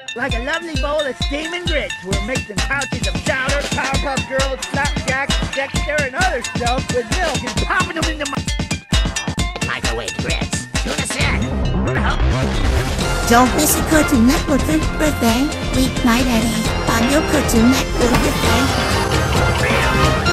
Like a lovely bowl of steaming grits, we're mixing pouches of chowder, Powerpuff Girls, Flapjacks, Dexter, and other stuff with milk and popping them into my... Microwave grits. Tune us in. Don't miss a Cartoon Network birthday, weeknight at 8 on your Cartoon Network birthday.